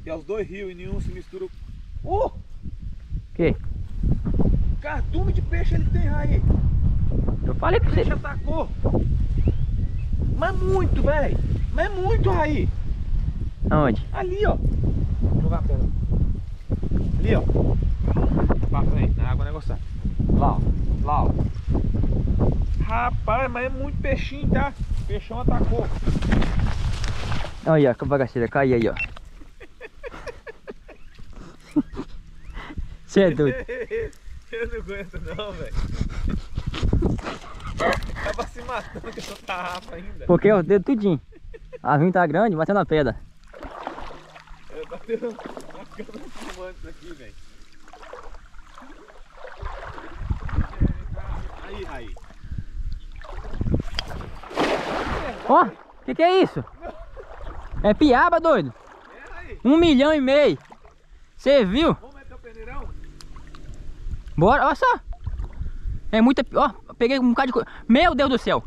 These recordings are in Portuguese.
Que é os dois rios e nenhum se mistura. Que? Cardume de peixe ele tem, Raí. Eu falei pra O peixe você. atacou. Mas muito, velho. Mas muito, Raí. Aonde? Ali, ó. Vou jogar a pedra. Ali, ó. Pra frente, na água negociar. Lá, ó. Lá, ó. Rapaz, mas é muito peixinho, tá? O peixão atacou. Olha aí, ó, que bagaceira, cai aí, ó. Você é doido. Eu não aguento não, velho. Tava se matando que eu sou tarrafa ainda. Porque eu dedo tudinho. A vinha tá grande, batendo na pedra. Eu bateu na câmera filmando isso aqui, velho. Aí, Raí. Ó, que é isso? É piaba, doido. É, Raí. 1,5 milhão. Você viu? Vamos meter o peneirão? Bora, olha só. É muita... Ó, peguei um bocado de coisa. Meu Deus do céu.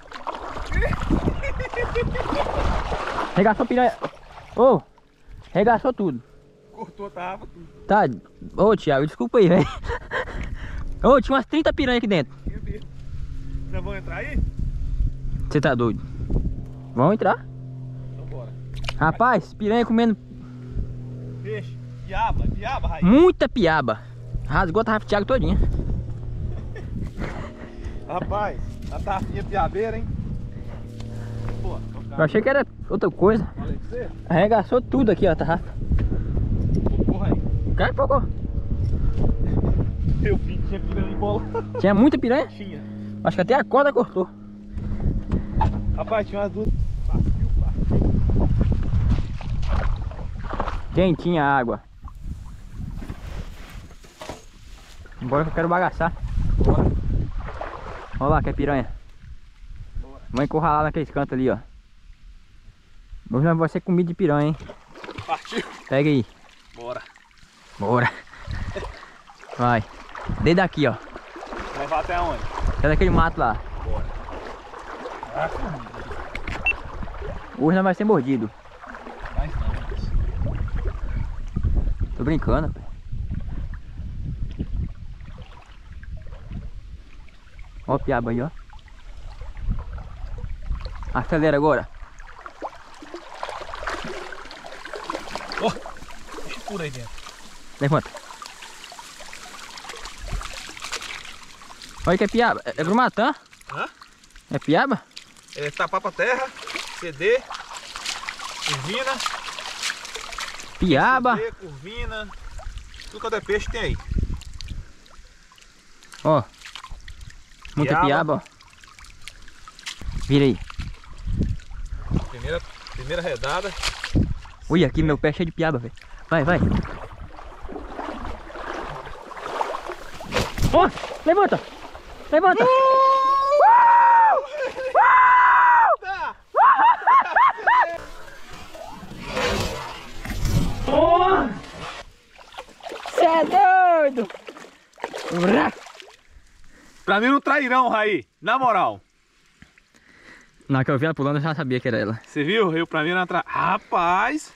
Regaçou piranha. Ô, regaçou tudo. Cortou a tarrafa, tudo. Tá. Ô, Thiago, desculpa aí, velho. Ô, tinha umas 30 piranhas aqui dentro. Meu Deus. Já vão entrar aí? Você tá doido? Vamos entrar. Então bora. Rapaz, piranha comendo Peixe. Piaba, Raí. muita piaba. Rasgou a tarrafa do Thiago todinha. Rapaz, a tarrafinha piabeira, hein? Pô, Eu achei que era outra coisa. falei pra você? Arregaçou tudo aqui, ó, a tarrafa. Porra aí. Cai, pouco. Eu vi que tinha piranha em bola. Tinha muita piranha. Tinha. Acho que até a corda cortou. Rapaz, tinha umas duas. Partiu. Quentinha a água. Bora que eu quero bagaçar. Bora. Olha lá que é piranha. Bora. Vou encurralar naqueles cantos ali, ó. Hoje nós vai ser comida de piranha, hein? Partiu. Pega aí. Bora. Bora. Vai. Desde aqui, ó. Vai levar até onde? Até daquele mato lá. Bora. Hoje nós vai ser mordido. Mas não, mas... Tô brincando, pai. Ó o piaba aí, ó. Acelera agora. Ó, deixa por aí dentro. Levanta. Olha que é piaba. É grumatã? Hã? É piaba? É tapar pra terra, CD, curvina. Piaba. CD, curvina. Tudo quanto é peixe tem aí. Ó. Muita piaba, ó. Vira aí. Primeira redada. Olha aqui, meu pé é cheio de piaba, velho. Vai, vai. Ó, levanta. Levanta. Você é doido. Pra mim não trairão, Raí. Na moral. Na que eu vi ela pulando, eu já sabia que era ela. Você viu? Eu pra mim não tra... Rapaz.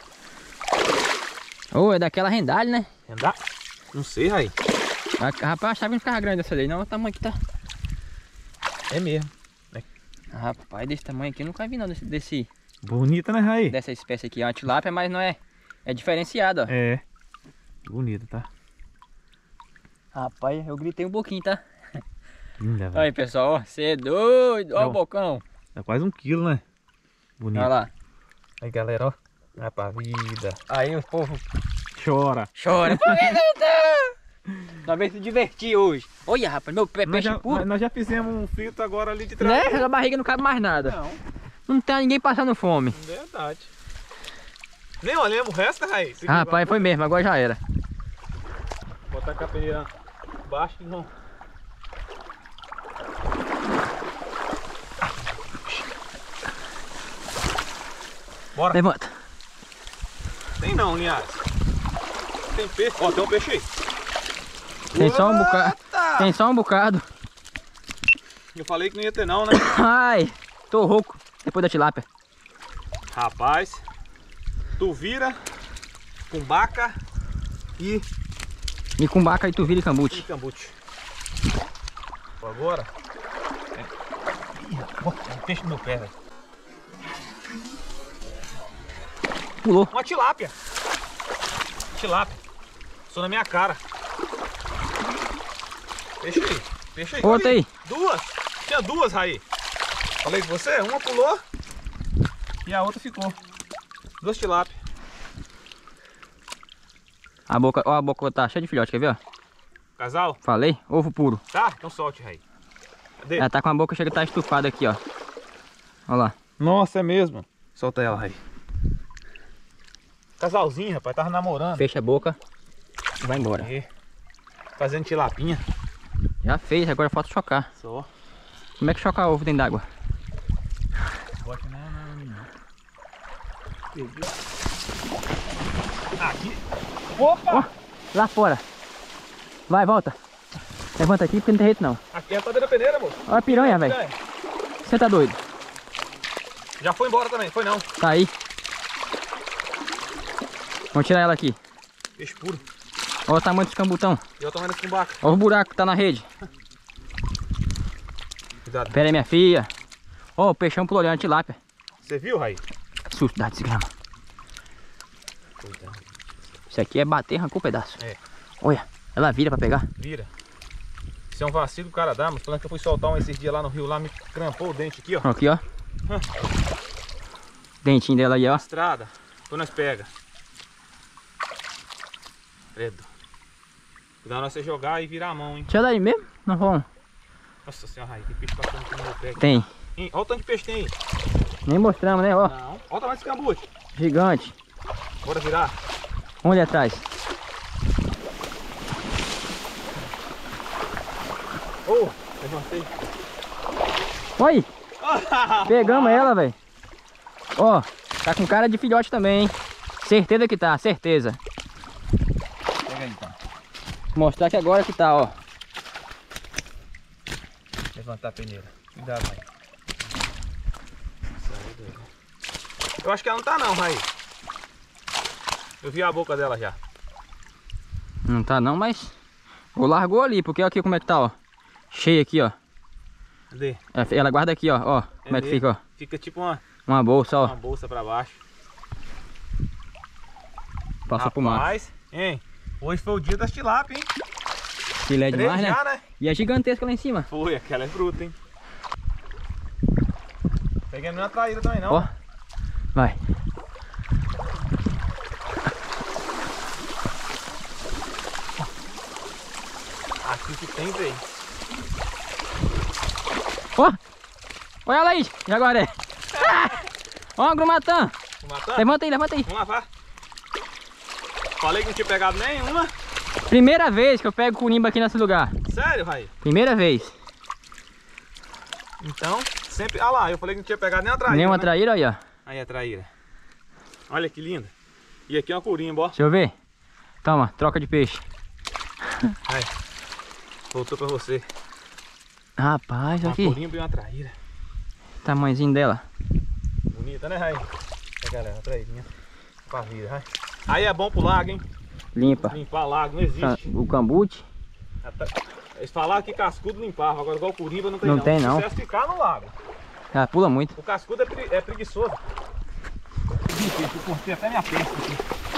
Ô, é daquela rendalha, né? Andar? Não sei, Raí. Rapaz, eu achava que não ficava grande essa daí, não. Olha o tamanho que tá. É mesmo. Rapaz, desse tamanho aqui eu nunca vi não desse Bonita, né, Raí? dessa espécie aqui. É uma tilápia, mas não é. É diferenciada, ó. É. Bonita, tá? Rapaz, eu gritei um pouquinho, tá? Linda, velho. Aí, pessoal, ó. Você é doido. Ó o bocão. É quase 1 quilo, né? Bonito. Olha lá. Aí, galera, ó. Vai pra vida. Aí o povo Chora. chora. Por que não tá? Nós vamos se divertir hoje. Olha, rapaz, meu pé Nós peixe já, puro. nós já fizemos um filtro agora ali de trás. Né? Na barriga não cabe mais nada. Não, Não tá ninguém passando fome. verdade. Nem olhamos o resto, Raí. Rapaz, foi mesmo, agora já era. Botar a peneira baixo que não. Bora. Levanta. Tem não, Linhares. Tem peixe. Ó, tem um peixe aí. Tem só um bocado. Eita! Tem só um bocado. Eu falei que não ia ter não, né? Ai, tô rouco. Depois da tilápia. Rapaz, tu vira cumbaca e Micumbaca e tuvira e cambuti. cambute. Agora... Ih, tem um peixe no meu pé, velho. Pulou. Uma tilápia. Tilápia. Só na minha cara. Peixe aí. Peixe aí. Outra aí. Duas. Tinha duas, Raí. Falei com você, uma pulou e a outra ficou. Duas tilápias. A boca, ó, a boca tá cheia de filhote, quer ver, ó? Casal? Falei? Ovo puro. Tá? Então solte, Raí. Cadê? Ela tá com a boca chega a estar estufada aqui, ó. Olha lá. Nossa, é mesmo. Solta ela, Raí. Casalzinho, rapaz, tava namorando. Fecha a boca e vai embora. Aí. Fazendo tilapinha. Já fez, agora falta chocar. Só. Como é que choca ovo dentro d'água? Bote não. Aqui. Opa! Ó, lá fora. Vai, volta. Levanta aqui porque não tem jeito não. Aqui é a tadeira peneira, moço. Olha a piranha, velho. Você tá doido? Já foi embora também, foi não. Tá aí. Vamos tirar ela aqui. Peixe puro. Olha o tamanho dos cambutão. E eu tomando esse cumbaca. Olha o buraco que tá na rede. Cuidado. Pera aí, minha filha. Ó, o peixão pulou ali na tilápia. Você viu, Raí? Susto, dá desgrama. Cuidado. Isso aqui é bater, arrancou um pedaço. É. Olha, ela vira pra pegar. Vira. Isso é um vacilo que o cara dá, mas falando que eu fui soltar um esses dias lá no rio, lá me crampou o dente aqui, ó. Aqui, ó. Dentinho dela aí, ó. Estrada. Depois nós pega. Credo. Cuidado nós você jogar e virar a mão, hein. Deixa ela aí mesmo, nós vamos. Nossa senhora, Raí, tem peixe passando aqui no meu pé. Tem. Olha o tanto de peixe que tem aí. Nem mostramos, né, ó. Não. Olha o tamanho desse cambute. Gigante. Bora virar. Onde atrás? Oh, levantei. Olha aí. Pegamos ela, velho. Ó, tá com cara de filhote também, hein. Certeza que tá, certeza. Pega aí, então. Vou mostrar que agora que tá, ó. Levantar a peneira. Cuidado, Raí. Eu acho que ela não tá não, Raí. Eu vi a boca dela já. Não tá não, mas... Ou largou ali, porque olha aqui como é que tá, ó. Cheia aqui, ó. Cadê? Ela guarda aqui, ó. Ó, como é que fica, ó. Fica tipo uma Uma bolsa pra baixo. Passa pro mar. Rapaz, hein? Hoje foi o dia das tilápias, hein? Filé é demais, né? Já, né? E é gigantesca lá em cima. Foi, aquela é bruta, hein? Peguei nenhuma traíra também, não. Ó. Vai. Aqui que tem, velho. Ó. Olha ela aí. Já guardei. Ó, grumatã. Vamos matar? Levanta aí, levanta aí. Vamos lavar. Falei que não tinha pegado nenhuma. Primeira vez que eu pego curimba aqui nesse lugar. Sério, Raí? Primeira vez. Então, sempre... Ah lá, eu falei que não tinha pegado nenhuma traíra. Nenhuma né? traíra aí, ó. Aí a traíra. Olha que linda. E aqui é uma curimba, ó. Deixa eu ver. Toma, troca de peixe. Aí. Voltou pra você. Rapaz, olha Uma aqui. curimba e uma traíra. Tamanhozinho dela. Bonita, né, Raí? Pega ela, uma traírinha. Pra vida, Raí. Aí é bom pro lago, hein? Limpa. Limpar lago, não existe. O cambute. Eles falaram que cascudo limpava, agora igual curimba não tem Não não. tem, não. Sucesso ficar no lago. Ela pula muito. O cascudo é preguiçoso. Eu cortei até minha perna aqui.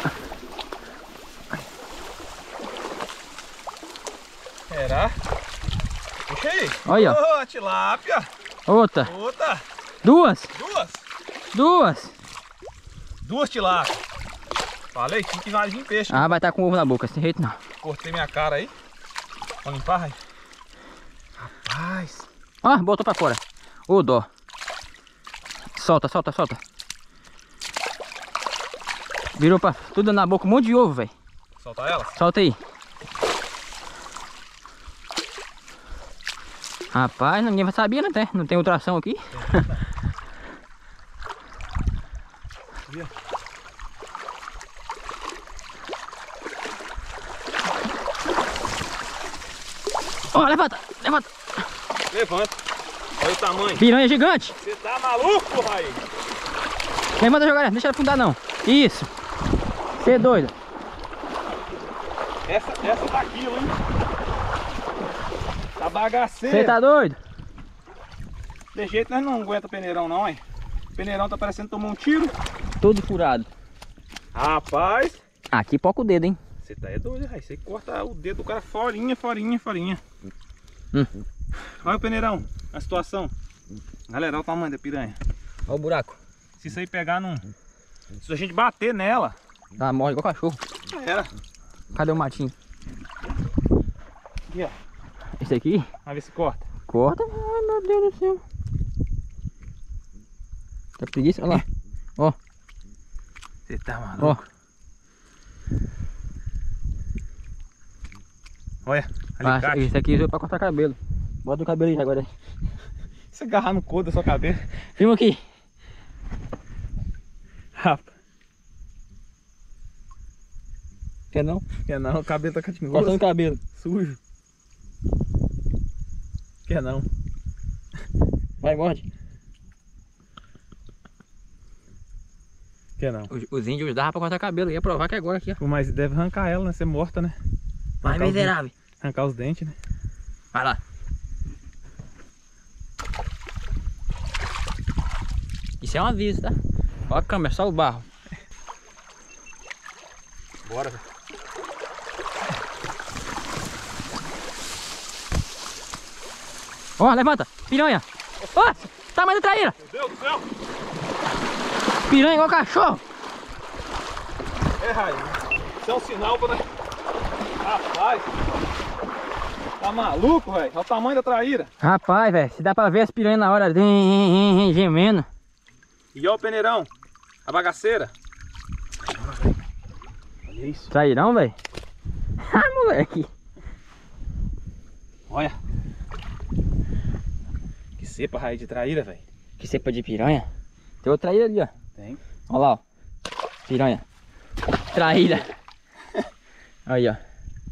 Será? Puxa aí. Olha, ó. Ô, tilápia. Outra. Outra. Duas. Duas. Duas. Tilápias. Falei, tinha que vai vir peixe. Ah, vai estar com ovo na boca, sem jeito não. Cortei minha cara aí. Vamos limpar, Raí? Rapaz. Ó, botou pra fora. Ô, dó. Solta, solta, solta. Virou pra tudo na boca, um monte de ovo, velho. Solta ela? Solta aí. Rapaz, ninguém vai saber, né? Não tem ultrassom aqui. Ó, levanta, levanta. Levanta. Olha o tamanho. Piranha gigante. Você tá maluco, Raí? Levanta, jogar, deixa ela afundar não. Isso. Você é doido. Essa tá quilo, hein? Tá bagaceira. Você tá doido? De jeito nós não aguenta peneirão não, hein? O peneirão tá parecendo tomar um tiro. Todo furado. Rapaz. Aqui poca o dedo, hein? Você tá doido, rapaz. Você corta o dedo do cara forinha. Olha o peneirão, a situação. Galera, olha o tamanho da piranha. Olha o buraco. Se isso aí pegar num... Se a gente bater nela... Ela morre igual cachorro. Já era. Cadê o matinho? Aqui, ó. Esse aqui? Vamos ver se corta. Corta. Ai, meu Deus do céu. Tá preguiça? Olha lá. Ó. Você tá maluco? Ó. Olha, alicate. Esse aqui é pra cortar cabelo. Bota o cabelo aí agora. Se agarrar no couro da sua cabeça. Filma aqui. Rapaz. Quer não? Quer não, o cabelo tá catinhoso. Cortando o cabelo. Sujo. Quer não. Vai, morde. Quer não. Os índios usavam pra cortar cabelo. Ia provar que agora aqui, ó. Mas deve arrancar ela, né? Ser morta, né? Vai, miserável. Arrancar os dentes, né? Vai lá. Isso é um aviso, tá? Olha a câmera, só o barro. Bora, velho. Ó, levanta. Piranha. Ó, tamanho da traíra. Meu Deus do céu. Piranha igual cachorro. É, Raio. Isso é um sinal pra nós. Rapaz. Tá maluco, velho? Olha o tamanho da traíra. Rapaz, velho, se dá pra ver as piranhas na hora gemendo. E olha o peneirão. A bagaceira. Olha isso. Trairão, velho? Ah, moleque. Olha. Que cepa, Raio, de traíra, velho. Que cepa de piranha. Tem outra traíra ali, ó. Tem. Olha lá, ó. Piranha. Traíra. Aí, ó.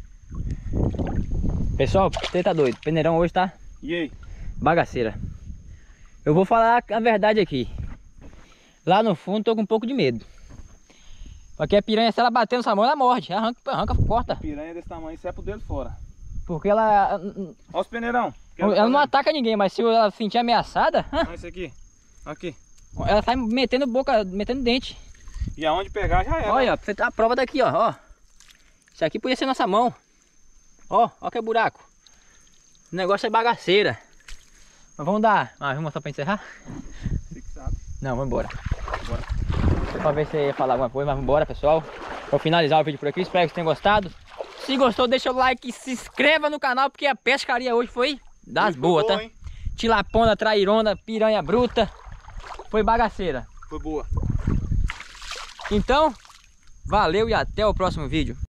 Pessoal, você tá doido. O peneirão hoje tá E aí? bagaceira. Eu vou falar a verdade aqui. Lá no fundo tô com um pouco de medo. Porque a piranha, se ela bater no salmão, ela morde. Arranca, corta. Piranha desse tamanho, cepa o dedo fora. Porque ela... Olha os peneirão. Ela não ataca ninguém, mas se ela se sentir ameaçada, Olha esse aqui. Aqui. ela sai metendo boca, metendo dente. E aonde pegar já era. Olha, você tá a prova daqui, ó. Isso aqui podia ser nossa mão. Ó que buraco. O negócio é bagaceira. Mas vamos dar. Vamos mostrar pra encerrar? Fixado. Não, vamos embora. Bora. Pra ver se ia falar alguma coisa, mas vamos embora, pessoal. Vou finalizar o vídeo por aqui. Espero que vocês tenham gostado. Se gostou, deixa o like e se inscreva no canal, porque a pescaria hoje foi das boas, tá? Hein? Tilapona, trairona, piranha bruta. Foi bagaceira. Foi boa. Então, valeu e até o próximo vídeo.